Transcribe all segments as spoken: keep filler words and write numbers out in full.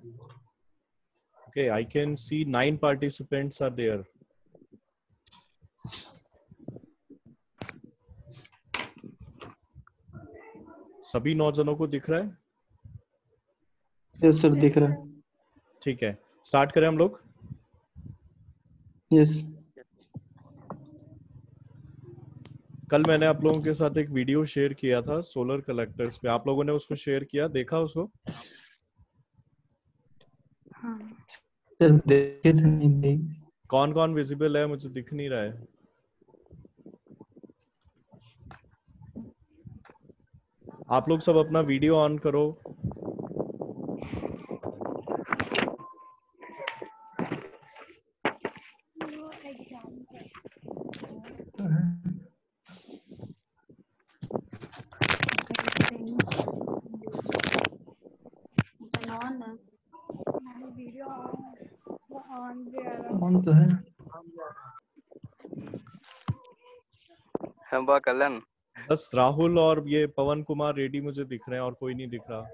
Okay, I can see nine participants are there. सभी नौ जनों को दिख रहा है? यस सर, दिख रहा है। ठीक है, स्टार्ट करें हम लोग। यस। कल मैंने आप लोगों के साथ एक वीडियो शेयर किया था सोलर कलेक्टर्स पे। आप लोगों ने उसको शेयर किया, देखा उसको? हाँ सर देखे थे, नहीं देख। कौन कौन विजिबल है? मुझे दिख नहीं रहा है। आप लोग सब अपना वीडियो ऑन करो। ऑन तो है। हम बा कल्याण। बस राहुल और ये पवन कुमार रेड्डी मुझे दिख रहे हैं और कोई नहीं दिख रहा।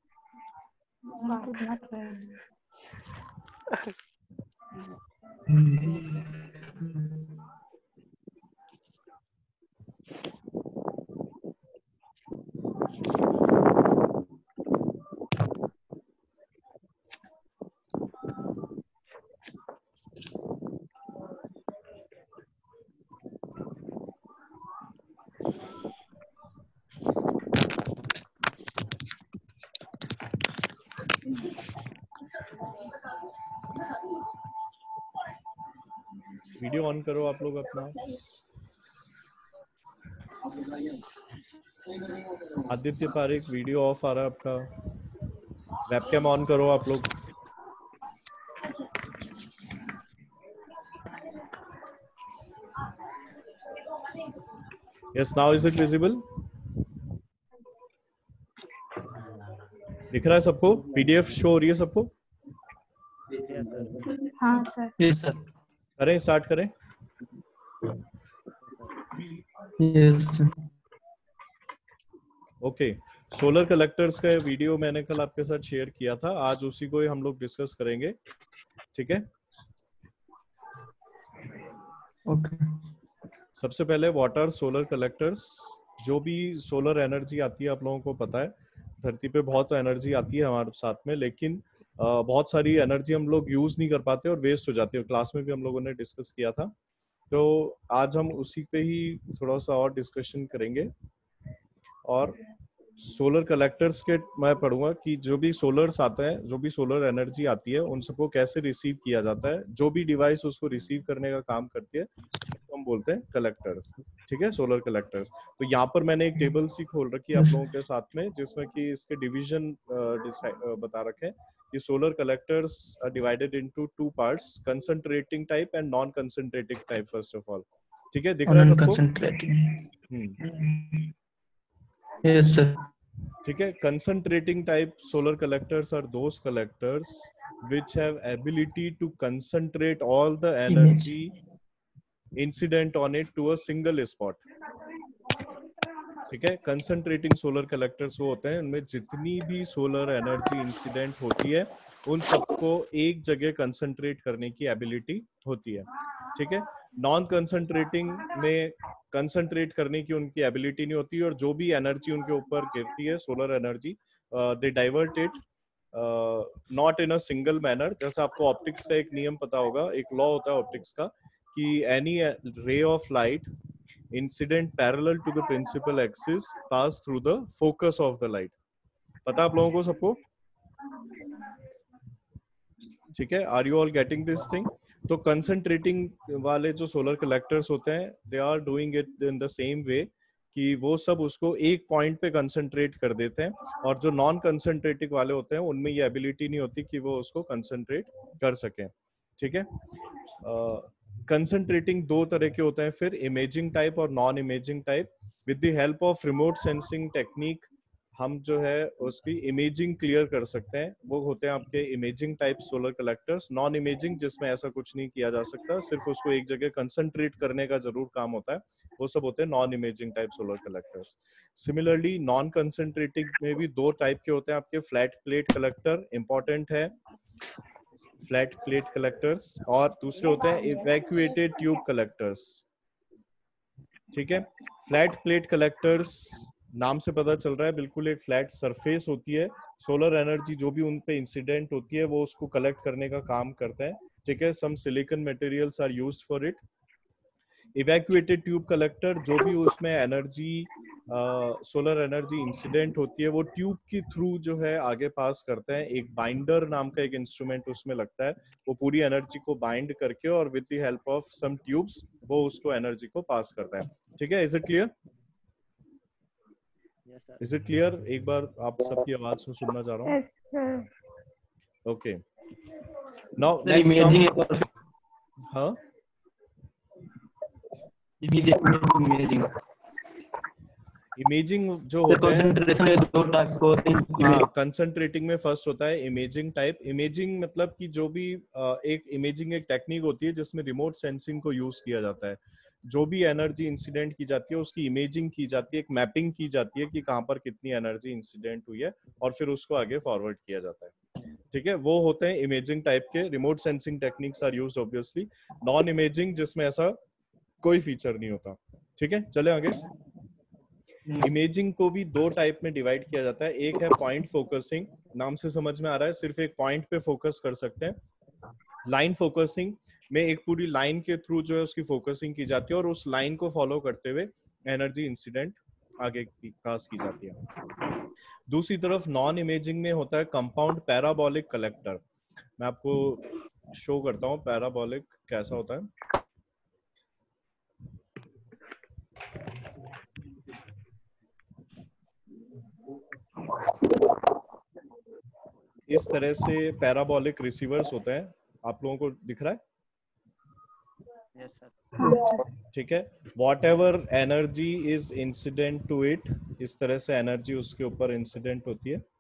वीडियो ऑन करो आप लोग अपना। आदित्य पारिक, वीडियो ऑफ आ रहा है आपका। वेबकैम ऑन करो आप लोग। Yes, now is it visible? दिख रहा है सबको? पीडीएफ शो हो रही है सबको? हाँ सर। Yes sir. करें, स्टार्ट करें। Yes sir. Okay, solar collectors का वीडियो मैंने कल आपके साथ शेयर किया था, आज उसी को ही हम लोग डिस्कस करेंगे। ठीक है, ओके। सबसे पहले व्हाट आर सोलर कलेक्टर्स? जो भी सोलर एनर्जी आती है, आप लोगों को पता है धरती पे बहुत एनर्जी आती है हमारे साथ में, लेकिन बहुत सारी एनर्जी हम लोग यूज नहीं कर पाते और वेस्ट हो जाती है। क्लास में भी हम लोगों ने डिस्कस किया था, तो आज हम उसी पे ही थोड़ा सा और डिस्कशन करेंगे। और सोलर कलेक्टर्स के मैं पढ़ूंगा कि जो भी सोलर्स आते हैं, जो भी सोलर एनर्जी आती है, उन सबको कैसे रिसीव किया जाता है। जो भी डिवाइस उसको रिसीव करने का काम करती है तो हम बोलते हैं कलेक्टर्स। ठीक है, सोलर कलेक्टर्स। तो यहाँ पर मैंने एक टेबल सी खोल रखी है आप लोगों के साथ में, जिसमें कि इसके डिवीजन बता रखे हैं कि solar collectors are divided into two parts, concentrating type and non concentrating type. First of all, ठीक है, दिख रहा है सबको? Hmm, yes sir. ठीक है। Concentrating type solar collectors are those collectors which have ability to concentrate all the energy incident on it to a single spot. ठीक है, कंसंट्रेटिंग सोलर कलेक्टर्स वो होते हैं उनमें जितनी भी सोलर एनर्जी इंसिडेंट होती है उन सबको एक जगह कंसंट्रेट करने की एबिलिटी होती है। ठीक है, नॉन कंसंट्रेटिंग में कंसंट्रेट करने की उनकी एबिलिटी नहीं होती, और जो भी एनर्जी उनके ऊपर गिरती है solar energy, they divert it not in a single manner. जैसे आपको ऑप्टिक्स का एक नियम पता होगा, एक लॉ होता है ऑप्टिक्स का कि any ray of light incident parallel to the principal axis pass through the focus of the light। पता आप लोगों को सबको? ठीक है, are you all getting this thing? तो कंसंट्रेटिंग वाले जो सोलर कलेक्टर्स होते हैं, they are doing it in the same way कि वो सब उसको एक पॉइंट पे कंसंट्रेट कर देते हैं, और जो नॉन कंसंट्रेटिंग वाले होते हैं उनमें ये एबिलिटी नहीं होती कि वो उसको कंसंट्रेट कर सकें। ठीक है, कंसंट्रेटिंग uh, दो तरह के होते हैं फिर, इमेजिंग टाइप और non imaging type. With the help of remote sensing technique, हम जो है उसकी इमेजिंग क्लियर कर सकते हैं। वो होते हैं आपके imaging type solar collectors. Non imaging जिसमें ऐसा कुछ नहीं किया जा सकता, सिर्फ उसको एक जगह कंसंट्रेट करने का जरूर काम होता है, वो सब होते हैं non imaging type solar collectors. Similarly non concentrating में भी दो टाइप के होते हैं आपके, फ्लैट प्लेट कलेक्टर इंपॉर्टेंट है, फ्लैट प्लेट कलेक्टर्स, और दूसरे होते हैं इवैक्यूएटेड ट्यूब कलेक्टर्स। ठीक है, फ्लैट प्लेट कलेक्टर्स नाम से पता चल रहा है, बिल्कुल एक फ्लैट सरफेस होती है, सोलर एनर्जी जो भी उन पे इंसिडेंट होती है वो उसको कलेक्ट करने का काम करते हैं। ठीक है, some silicon materials are used for it. Evacuated tube collector, जो भी उसमें एनर्जी सोलर एनर्जी इंसिडेंट होती है वो ट्यूब के थ्रू जो है आगे पास करते हैं। एक बाइंडर नाम का एक इंस्ट्रूमेंट उसमें लगता है, वो पूरी एनर्जी को बाइंड करके और with the help of some tubes वो उसको एनर्जी को पास करता है। ठीक है, is it clear? Is it clear? एक बार आप सबकी आवाज को सुनना चाह रहा हूँ। Okay, now next come. हाँ, इमेजिंग इमेजिंग जो होता है, कंसंट्रेशन में दो टाइप्स को हाँ, कंसंट्रेटिंग में फर्स्ट होता है इमेजिंग टाइप। इमेजिंग मतलब कि जो भी एक इमेजिंग एक टेक्निक होती है जिसमें रिमोट सेंसिंग को यूज किया जाता है। जो भी एनर्जी इंसिडेंट की जाती है उसकी इमेजिंग की जाती है, एक मैपिंग की जाती है कि कहाँ पर कितनी एनर्जी इंसिडेंट हुई है, और फिर उसको आगे फॉरवर्ड किया जाता है। ठीक है, वो होते हैं इमेजिंग टाइप के। Remote sensing techniques are used obviously. Non imaging जिसमें ऐसा कोई फीचर नहीं होता। ठीक है, चले आगे। इमेजिंग को भी दो टाइप में डिवाइड किया जाता है। एक है पॉइंट फोकसिंग, नाम से समझ में आ रहा है, सिर्फ एक पॉइंट पे फोकस कर सकते हैं। लाइन फोकसिंग में एक पूरी लाइन के थ्रू जो है उसकी फोकसिंग की जाती है और उस लाइन को फॉलो करते हुए एनर्जी इंसिडेंट आगे पास की जाती है। दूसरी तरफ नॉन इमेजिंग में होता है कंपाउंड पैराबोलिक कलेक्टर। मैं आपको शो करता हूँ पैराबोलिक कैसा होता है। इस तरह से पैराबोलिक रिसीवर्स होते हैं, आप लोगों को दिख रहा है? Yes sir. ठीक है, whatever energy is incident to it, इस तरह से एनर्जी उसके ऊपर इंसिडेंट होती है।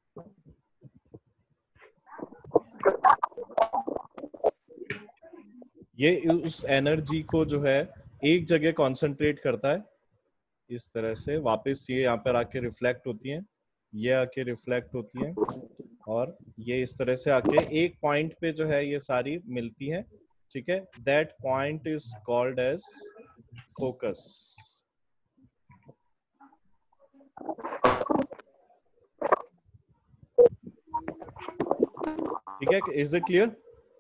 ये उस एनर्जी को जो है एक जगह कॉन्सेंट्रेट करता है, इस तरह से वापस ये यहाँ पर आके रिफ्लेक्ट होती है, ये आके रिफ्लेक्ट होती है, और ये इस तरह से आके एक पॉइंट पे जो है ये सारी मिलती है। ठीक है, that point is called as focus. ठीक है, इज इट क्लियर?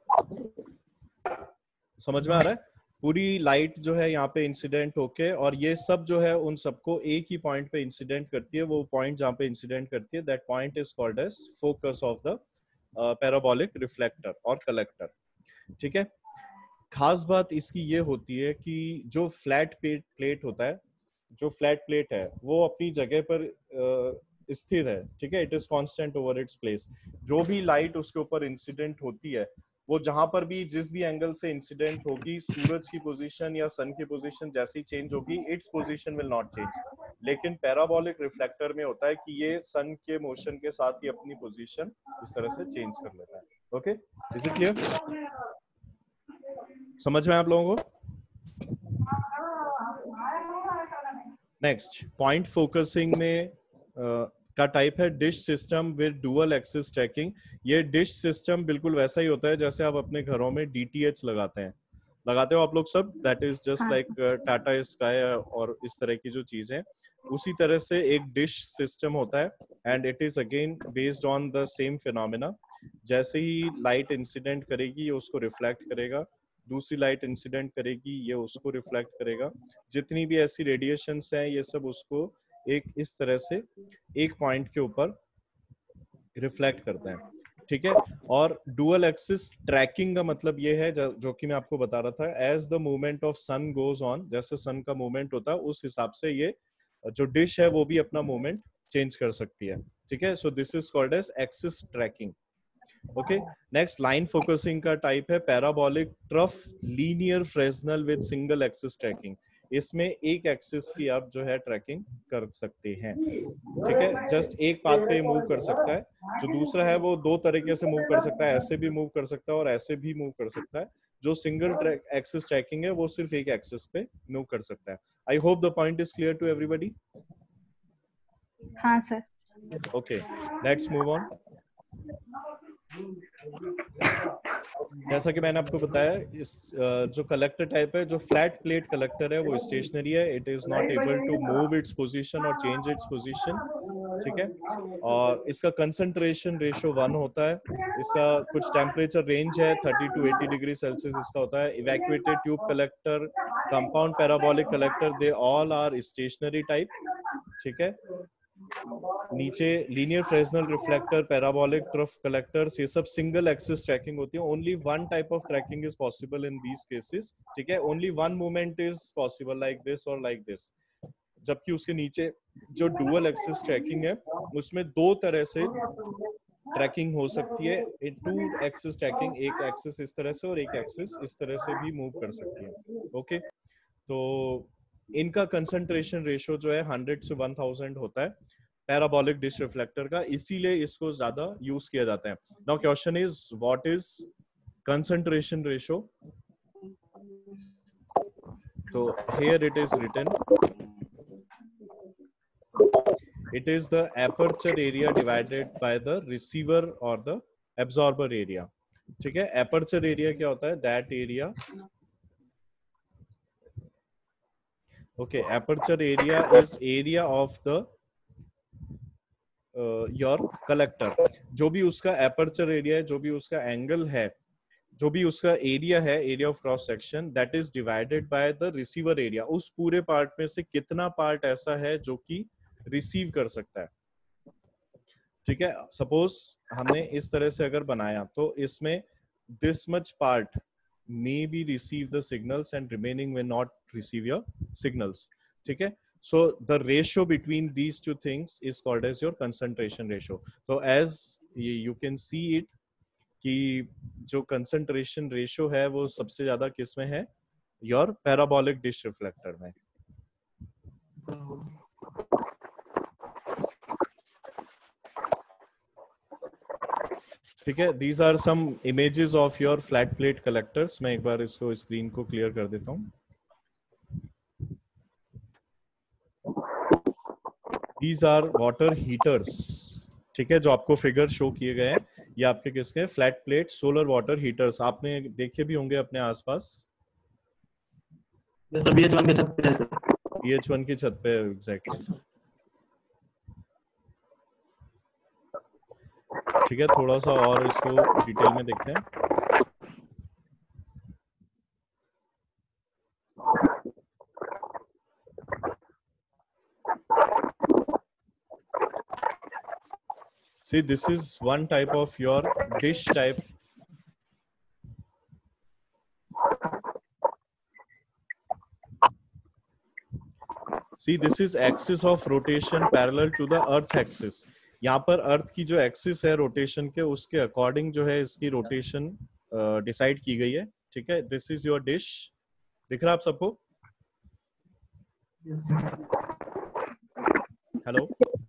समझ में आ रहा है? पूरी लाइट जो है यहाँ पे इंसिडेंट होके, और ये सब जो है उन सबको एक ही पॉइंट पे इंसिडेंट करती है। वो पॉइंट जहाँ पे इंसिडेंट करती है, that point is called as focus of the parabolic reflector और कलेक्टर। ठीक है, खास बात इसकी ये होती है कि जो फ्लैट प्लेट होता है, जो फ्लैट प्लेट है वो अपनी जगह पर स्थिर है। ठीक है, it is constant over its place. जो भी लाइट उसके ऊपर इंसिडेंट होती है वो जहां पर भी जिस भी एंगल से इंसिडेंट होगी, सूरज की पोजीशन या सन की पोजीशन जैसी चेंज होगी, its position will not change. लेकिन पैराबोलिक रिफ्लेक्टर में होता है कि ये सन के मोशन के साथ ही अपनी पोजीशन इस तरह से चेंज कर लेता है। Okay, is it clear? समझ में आप लोगों को? नेक्स्ट, पॉइंट फोकसिंग में uh, का टाइप है dish system with dual axis tracking. ये डिश सिस्टम बिल्कुल वैसा ही होता है जैसे आप अपने घरों में डीटीएच लगाते हैं, लगाते हो आप लोग सब, that is just like Tata Sky और इस तरह की जो चीजें, उसी तरह से एक डिश सिस्टम होता है, and it is again based on the same phenomena. जैसे ही लाइट इंसिडेंट करेगी ये उसको रिफ्लेक्ट करेगा, दूसरी लाइट इंसिडेंट करेगी ये उसको रिफ्लेक्ट करेगा, जितनी भी ऐसी रेडिएशंस हैं ये सब उसको एक इस तरह से एक पॉइंट के ऊपर रिफ्लेक्ट करते हैं। ठीक है, और डुअल एक्सिस ट्रैकिंग का मतलब ये है जो, जो कि मैं आपको बता रहा था, as the movement of sun goes on, जैसे सन का मूवमेंट होता है उस हिसाब से ये जो डिश है वो भी अपना मूवमेंट चेंज कर सकती है। ठीक है, so this is called as axis tracking. Okay, next line focusing का टाइप है parabolic trough linear Fresnel with single axis tracking. इसमें एक एक्सिस की आप जो है ट्रैकिंग कर सकते हैं, ठीक है। जस्ट एक पाथ पे मूव कर सकता है। जो दूसरा है वो दो तरीके से मूव कर सकता है, ऐसे भी मूव कर सकता है और ऐसे भी मूव कर सकता है। जो सिंगल ट्रैक एक्सिस ट्रैकिंग है वो सिर्फ एक एक्सिस पे मूव कर सकता है। I hope the point is clear to everybody. हाँ sir. Okay, let's move on. जैसा कि मैंने आपको बताया, इस जो कलेक्टर टाइप है, जो फ्लैट प्लेट कलेक्टर है वो स्टेशनरी है। It is not able to move its position और चेंज इट्स पोजीशन, ठीक है। और इसका कंसंट्रेशन रेशियो वन होता है। इसका कुछ टेम्परेचर रेंज है, thirty to eighty degree Celsius इसका होता है। Evacuated tube collector, compound parabolic collector, they all are stationary type, ठीक है। नीचे linear Fresnel reflector, parabolic trough collectors, ये सब सिंगल एक्सिस ट्रैकिंग होती है। Only one type of tracking is possible in these cases, ठीक है। Only one movement is possible, like this और लाइक दिस। जबकि उसके नीचे जो डुअल एक्सिस ट्रैकिंग है उसमें दो तरह से ट्रैकिंग हो सकती है। टू एक्सिस ट्रैकिंग, एक एक्सिस इस तरह से और एक एक्सिस इस तरह से भी मूव कर सकती है, ओके। तो इनका कंसंट्रेशन रेशियो जो है हंड्रेड से वन थाउजेंड होता है पैराबोलिक डिश रिफ्लेक्टर का, इसीलिए इसको ज्यादा यूज किया जाता है। Now question is what is concentration ratio? तो here it is written, it is the aperture area divided by the receiver or the absorber area, ठीक है। aperture area क्या होता है? that area, okay, aperture area is area of the uh, your collector। जो भी उसका aperture area है, जो भी उसका angle है, जो भी उसका एरिया है, area of cross section, that is divided by the receiver area. उस पूरे पार्ट में से कितना पार्ट ऐसा है जो कि रिसीव कर सकता है, ठीक है। सपोज हमने इस तरह से अगर बनाया तो इसमें this much part may be receive the signals and remaining वे नॉट रिसीव योर सिग्नल्स, ठीक है। So the ratio between these two things is called as your concentration ratio. तो as you can see it कि जो concentration ratio है वो सबसे ज्यादा किस में है? योर पैराबोलिक डिश रिफ्लेक्टर में। ठीक है, these are some images of your flat plate collectors. मैं एक बार इसको स्क्रीन को क्लियर कर देता हूँ। दीज आर वाटर हीटर्स, ठीक है, जो आपको फिगर शो किए गए हैं ये आपके किसके? Flat plate solar water heaters. आपने देखे भी होंगे अपने आसपास। बी एच वन की छत पे है सर। बी एच वन की छत पे, एग्जैक्टली, ठीक है। थोड़ा सा और इसको डिटेल में देखते हैं। See, this is one type of your dish type. See, this is axis of rotation parallel to the earth axis. यहाँ पर अर्थ की जो एक्सिस है रोटेशन के, उसके अकॉर्डिंग जो है इसकी रोटेशन डिसाइड uh, की गई है, ठीक है। दिस इज योर डिश, दिख रहा है आप सबको? हेलो,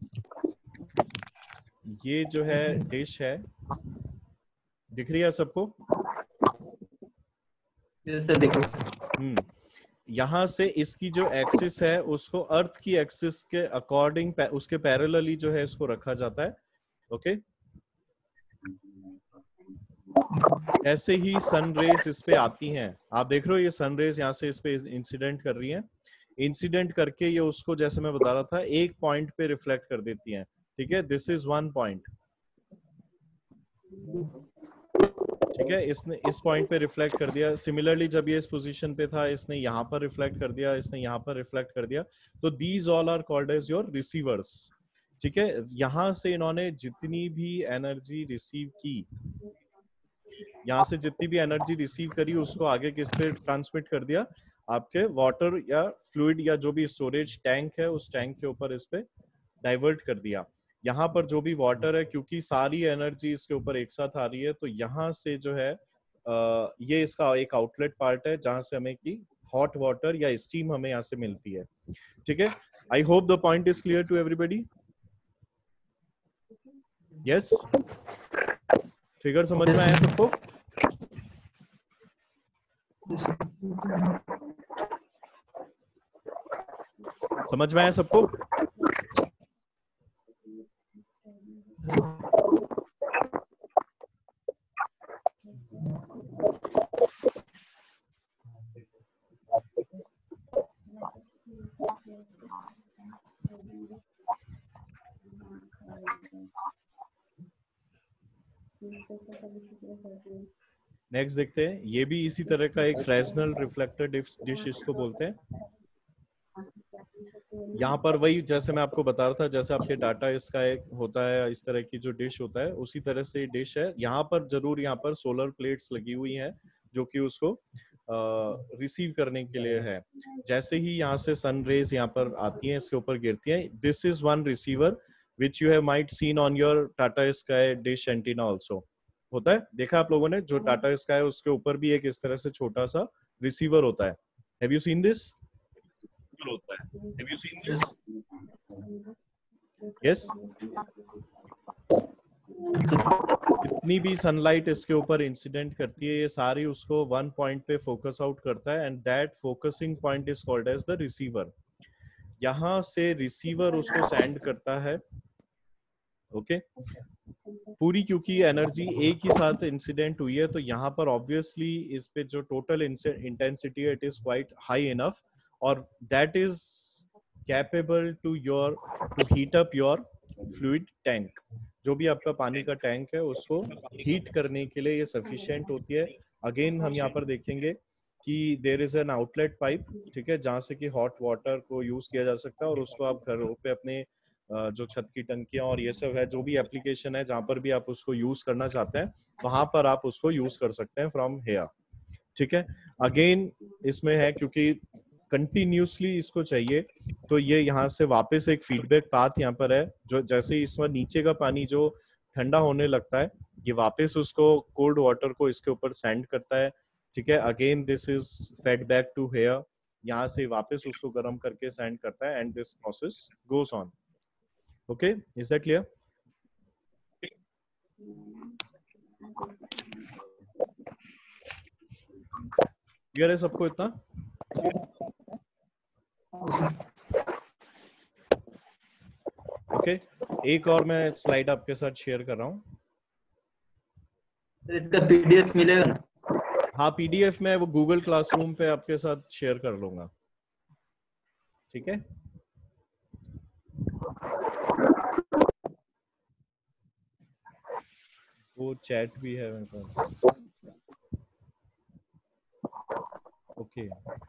ये जो है डिश है, दिख रही है सबको? सर देखो, हम्म, यहाँ से इसकी जो एक्सिस है उसको अर्थ की एक्सिस के अकॉर्डिंग उसके पैरेलली जो है इसको रखा जाता है, ओके। ऐसे ही सन रेज इस पे आती हैं, आप देख रहे हो ये सन रेज यहाँ से इस पे इंसिडेंट कर रही हैं। इंसिडेंट करके ये उसको, जैसे मैं बता रहा था, एक पॉइंट पे रिफ्लेक्ट कर देती हैं, ठीक है। दिस इज वन पॉइंट, ठीक है। इसने इस पॉइंट पे रिफ्लेक्ट कर दिया। सिमिलरली जब ये इस पोजीशन पे था, इसने यहाँ पर रिफ्लेक्ट कर दिया, इसने यहाँ पर रिफ्लेक्ट कर दिया। तो these all are called as your receivers, ठीक है। यहाँ से इन्होंने जितनी भी एनर्जी रिसीव की, यहाँ से जितनी भी एनर्जी रिसीव करी, उसको आगे किस पे ट्रांसमिट कर दिया? आपके वाटर या फ्लूइड या जो भी स्टोरेज टैंक है उस टैंक के ऊपर इस पे डाइवर्ट कर दिया। यहाँ पर जो भी वाटर है, क्योंकि सारी एनर्जी इसके ऊपर एक साथ आ रही है, तो यहाँ से जो है आ, ये इसका एक आउटलेट पार्ट है जहां से हमें की हॉट वाटर या स्टीम हमें यहाँ से मिलती है। ठीक है, I hope the point is clear to everybody. Yes, figure समझ में आया सबको? समझ में आया सबको? नेक्स्ट देखते हैं, ये भी इसी तरह का एक फ्रेशनल रिफ्लेक्टर डिश इसको बोलते हैं। यहाँ पर वही जैसे मैं आपको बता रहा था, जैसे आपके टाटा इसका एक होता है इस तरह की जो डिश होता है, उसी तरह से डिश है। यहाँ पर जरूर यहाँ पर सोलर प्लेट्स लगी हुई हैं जो कि उसको रिसीव करने के लिए है। जैसे ही यहाँ से सन रेज यहाँ पर आती हैं, इसके ऊपर गिरती हैं, this is one receiver which you have might seen on your Tata Sky dish antenna also. होता है, देखा आप लोगों ने, जो टाटा स्काई है उसके ऊपर भी एक इस तरह से छोटा सा रिसीवर होता है। Have you seen this? होता है, have you seen this? Yes. जितनी भी सनलाइट इसके ऊपर इंसिडेंट करती है, ये सारी उसको वन पॉइंट पे फोकस आउट करता है, and that focusing point is called as the receiver. यहाँ से रिसीवर उसको सेंड करता है। Okay okay? पूरी क्योंकि एनर्जी एक ही साथ इंसिडेंट हुई है, तो यहाँ पर ऑब्वियसली इस पे जो टोटल इंटेंसिटी है it is quite high enough, और that is capable to your to heat up your fluid tank. जो भी आपका पानी का टैंक है उसको हीट करने के लिए ये सफिशिएंट होती है। अगेन हम यहाँ पर देखेंगे कि there is an outlet pipe, ठीक है, जहाँ से कि हॉट वाटर को यूज किया जा सकता है, और उसको आप घरों पे अपने जो छत की टंकियां और ये सब है, जो भी एप्लीकेशन है जहां पर भी आप उसको यूज करना चाहते हैं, वहां पर आप उसको यूज कर सकते हैं फ्रॉम हेयर। ठीक है, अगेन इसमें है क्योंकि कंटिन्यूसली इसको चाहिए, तो ये यहाँ से वापस एक फीडबैक पाथ यहाँ पर है, जो जैसे इसमें नीचे का पानी जो ठंडा होने लगता है, ये वापस उसको कोल्ड वाटर को इसके ऊपर सेंड करता है। ठीक है, again this is fed back to here, यहाँ से वापस उसको गर्म करके सेंड करता है, and this process goes on. Okay, is that clear? Clear है सबको इतना? Okay okay. एक और मैं स्लाइड आपके साथ शेयर कर रहा हूँ। इसका पीडीएफ मिलेगा ना? हाँ, पीडीएफ में वो गूगल क्लासरूम पे आपके साथ शेयर कर लूंगा। ठीक है, वो चैट भी है मेरे पास। Okay,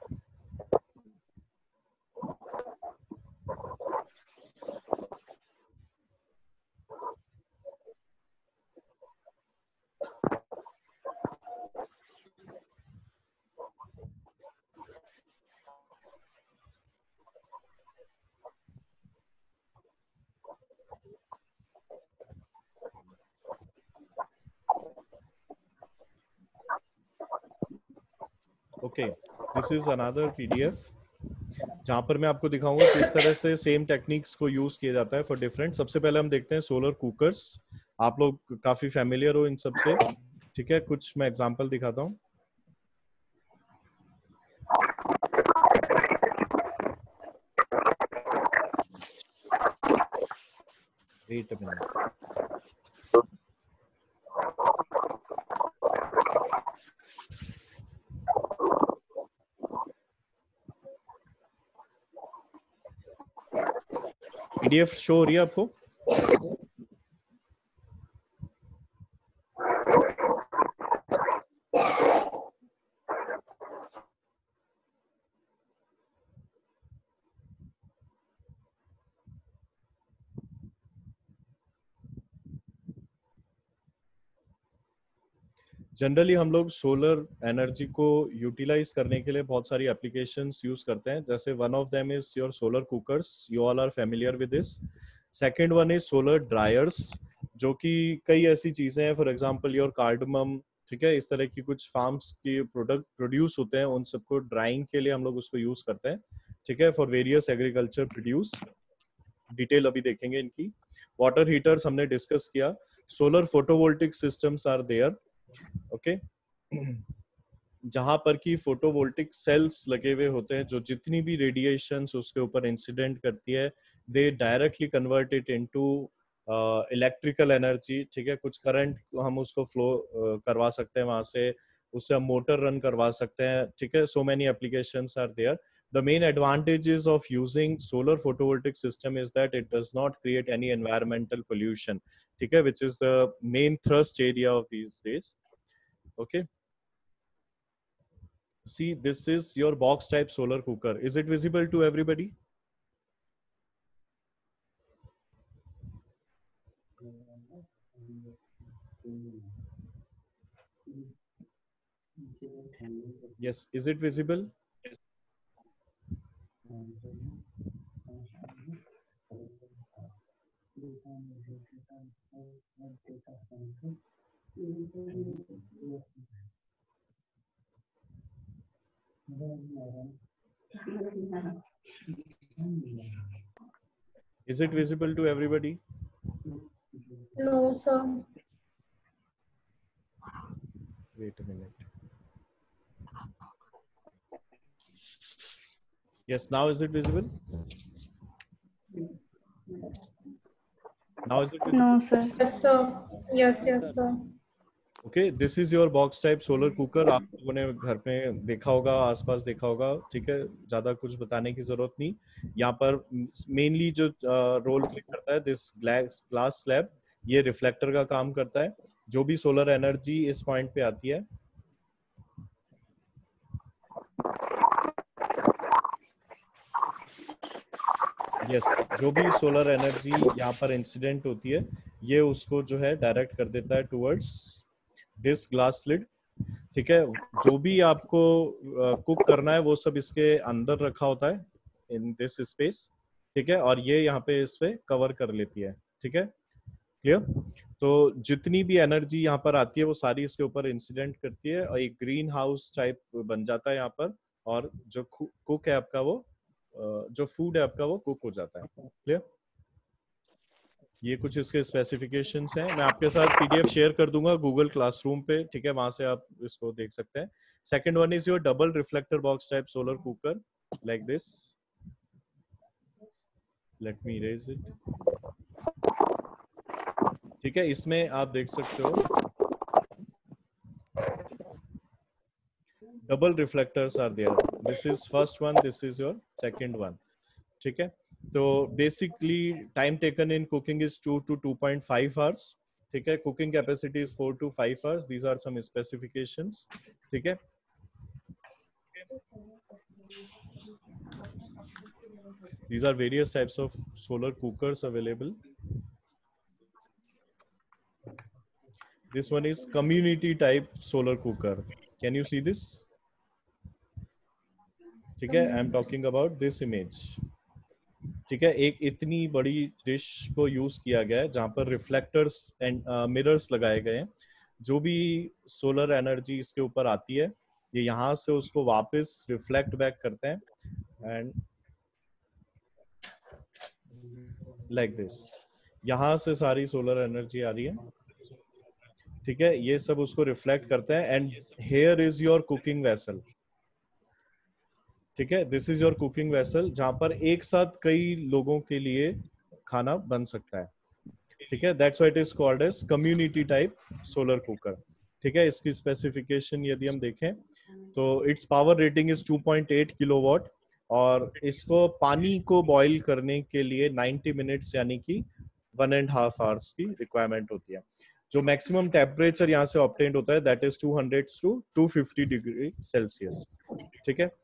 okay, this is another PDF जहां पर मैं आपको दिखाऊंगा किस तरह से सेम टेक्निक्स को यूज किया जाता है फॉर डिफरेंट। सबसे पहले हम देखते हैं सोलर कुकर्स। आप लोग काफी फैमिलियर हो इन सब से। ठीक है, कुछ मैं एग्जांपल दिखाता हूँ। Wait a minute, PDF show हो रही है आपको? जनरली हम लोग सोलर एनर्जी को यूटिलाइज करने के लिए बहुत सारी एप्लीकेशंस यूज करते हैं, जैसे one of them is your solar cookers, you all are familiar with this. Second one is solar dryers, जो कि कई ऐसी चीजें हैं, फॉर एग्जांपल योर कार्डमम ठीक है, इस तरह की कुछ फार्म्स के प्रोडक्ट प्रोड्यूस होते हैं, उन सबको ड्राइंग के लिए हम लोग उसको यूज करते हैं, ठीक है, for various agriculture produce. Detail अभी देखेंगे इनकी। वाटर हीटर्स हमने डिस्कस किया। Solar photovoltaic systems are there, okay, जहां पर की फोटोवोल्टिक सेल्स लगे हुए होते हैं, जो जितनी भी रेडिएशंस उसके ऊपर इंसिडेंट करती है, they directly convert it into electrical energy, ठीक है, कुछ करंट हम उसको फ्लो uh, करवा सकते हैं वहां से, उससे हम मोटर रन करवा सकते हैं, ठीक है, so many applications are there. The main advantages of using solar photovoltaic system is that it does not create any environmental pollution, ठीक है, which is the main thrust area of these days, okay. See, this is your box type solar cooker. Is it visible to everybody? Yes, is it visible? Is it visible to everybody? No, sir. Wait a minute. Yes, now is it visible? Now is it visible? No, sir. Yes, sir. Yes, yes, sir. Okay, this is your box type solar cooker. आप लोगों ने घर में देखा होगा, आसपास देखा होगा, ठीक है, ज्यादा कुछ बताने की जरूरत नहीं। यहाँ पर मेनली जो रोल प्ले करता है, दिस ग्लास ग्लास स्लैब, ये रिफ्लेक्टर का काम करता है। जो भी सोलर एनर्जी इस पॉइंट पे आती है, यस yes, जो भी सोलर एनर्जी यहाँ पर इंसिडेंट होती है, ये उसको जो है डायरेक्ट कर देता है टुवर्ड्स दिस ग्लास लिड, ठीक है। जो भी आपको कुक uh, करना है वो सब इसके अंदर रखा होता है, इन दिस स्पेस, ठीक है, और ये यहाँ पे इस पे कवर कर लेती है, ठीक है, क्लियर। तो जितनी भी एनर्जी यहाँ पर आती है वो सारी इसके ऊपर इंसिडेंट करती है, और एक ग्रीन हाउस टाइप बन जाता है यहाँ पर, और जो कुक है आपका वो uh, जो फूड है आपका वो कुक हो जाता है, क्लियर। ये कुछ इसके स्पेसिफिकेशंस हैं, मैं आपके साथ पीडीएफ शेयर कर दूंगा गूगल क्लासरूम पे, ठीक है, वहां से आप इसको देख सकते हैं। Second one is your double reflector box type solar cooker, like this. Let me erase it, ठीक है, इसमें आप देख सकते हो double reflectors are there. This is first one, this is your second one, ठीक है। तो basically time taken in cooking is two two two point five hours, ठीक है। Cooking capacity is four to five hours. These are some specifications, ठीक है। These are various types of solar cookers available. This one is community type solar cooker. Can you see this? ठीक है, I am talking about this image. ठीक है, एक इतनी बड़ी dish को यूज किया गया है जहां पर रिफ्लेक्टर्स एंड मिरर्स लगाए गए हैं। जो भी सोलर एनर्जी इसके ऊपर आती है, ये यहाँ से उसको वापस रिफ्लेक्ट बैक करते हैं, एंड लाइक दिस, यहाँ से सारी सोलर एनर्जी आ रही है, ठीक है, ये सब उसको रिफ्लेक्ट करते हैं, and here is your cooking vessel, ठीक है, this is your cooking vessel, जहां पर एक साथ कई लोगों के लिए खाना बन सकता है, ठीक है। That's why it is called as community type solar cooker, ठीक है। इसकी स्पेसिफिकेशन यदि हम देखें तो it's power rating is two point eight kilowatt, और इसको पानी को बॉईल करने के लिए नाइंटी मिनट्स यानी कि वन एंड हाफ आवर्स की रिक्वायरमेंट होती है। जो मैक्सिमम टेम्परेचर यहाँ से ऑब्टेन्ड होता है that is two hundred to two fifty degree Celsius, ठीक है।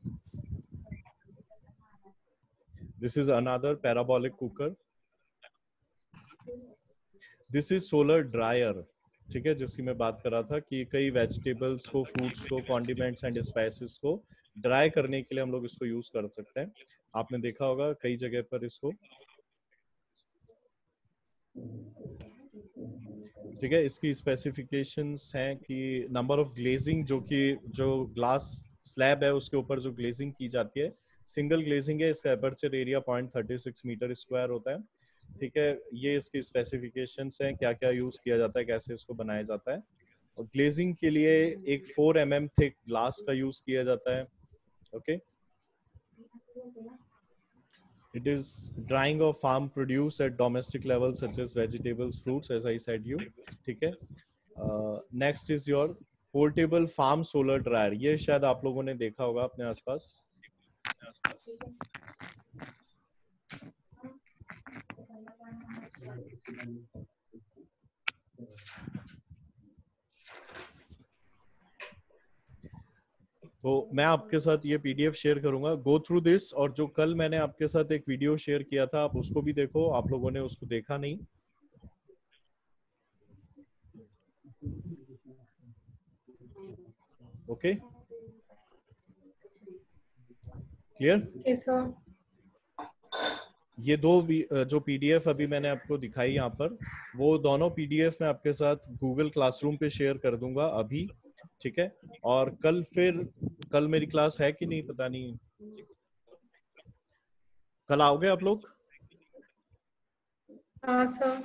This is another parabolic cooker. This is solar dryer, ठीक है, जिसकी मैं बात कर रहा था कि कई वेजिटेबल्स को, फ्रूट्स को, कॉन्डिमेंट्स एंड स्पाइसेस को ड्राई करने के लिए हम लोग इसको यूज कर सकते हैं। आपने देखा होगा कई जगह पर इसको, ठीक है, इसकी स्पेसिफिकेशंस हैं कि नंबर ऑफ ग्लेजिंग, जो कि जो ग्लास स्लैब है उसके ऊपर जो ग्लेजिंग की जाती है, सिंगल ग्लेजिंग है, इसका aperture area point thirty six metre square होता है। ठीक है, ये इसकी स्पेसिफिकेशंस हैं, क्या क्या यूज किया जाता है, कैसे इसको बनाया जाता है। और ग्लेजिंग के लिए एक four m m thick glass का यूज किया जाता है। Okay, it is drying of farm produce at domestic level such as vegetables, fruits, as I said you. ठीक है, next is your portable farm solar dryer. ये शायद आप लोगों ने देखा होगा अपने आसपास। तो मैं आपके साथ ये पीडीएफ शेयर करूंगा, गो थ्रू दिस। और जो कल मैंने आपके साथ एक वीडियो शेयर किया था, आप उसको भी देखो, आप लोगों ने उसको देखा नहीं। Okay, clear? yes sir, ये दो जो पीडीएफ अभी मैंने आपको दिखाई यहाँ पर, वो दोनों पीडीएफ मैं आपके साथ गूगल क्लासरूम पे शेयर कर दूंगा अभी। ठीक है, और कल फिर कल मेरी क्लास है कि नहीं पता नहीं, कल आओगे आप लोग? हाँ सर,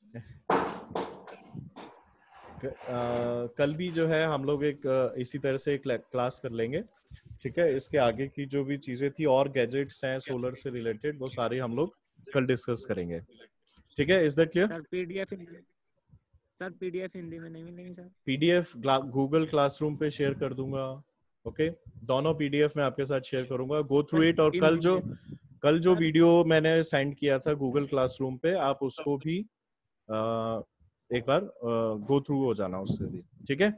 कल भी जो है हम लोग एक आ, इसी तरह से एक क्लास कर लेंगे। ठीक है, इसके आगे की जो भी चीजें थी और गैजेट्स हैं सोलर से रिलेटेड, वो सारे हम लोग कल डिस्कस करेंगे। ठीक है, is that clear? Sir PDF sir PDF Hindi में नहीं मिलेंगे सर? पीडीएफ गूगल क्लासरूम पे शेयर कर दूंगा। ओके, दोनों पीडीएफ मैं आपके साथ शेयर करूंगा, गो थ्रू इट। और कल जो कल जो वीडियो मैंने सेंड किया था गूगल क्लासरूम पे, आप उसको भी आ, एक बार गो थ्रू हो जाना उससे भी। ठीक है,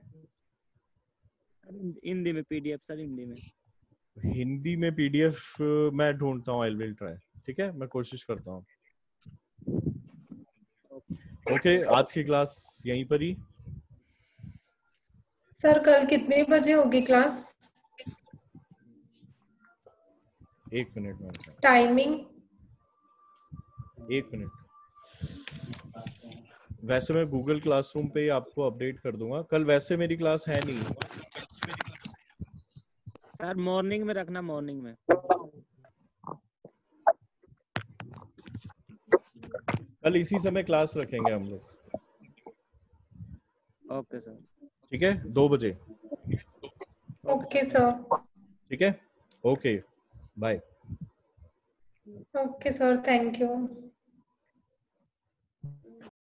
हिंदी में पीडीएफ सर, हिंदी में हिंदी में पीडीएफ मैं ढूंढता हूँ, आई विल ट्राई। ठीक है, मैं कोशिश करता हूँ। ओके, आज की क्लास यहीं पर ही। सर कल कितने बजे होगी क्लास? एक मिनट में, टाइमिंग? एक मिनट, वैसे मैं गूगल क्लासरूम पे ही आपको अपडेट कर दूंगा। कल वैसे मेरी क्लास है नहीं सर, मॉर्निंग में रखना, मॉर्निंग में। कल इसी समय क्लास रखेंगे हम लोग। ओके सर, ठीक है, दो बजे। ओके सर, ठीक है, okay, bye. Okay sir, thank you.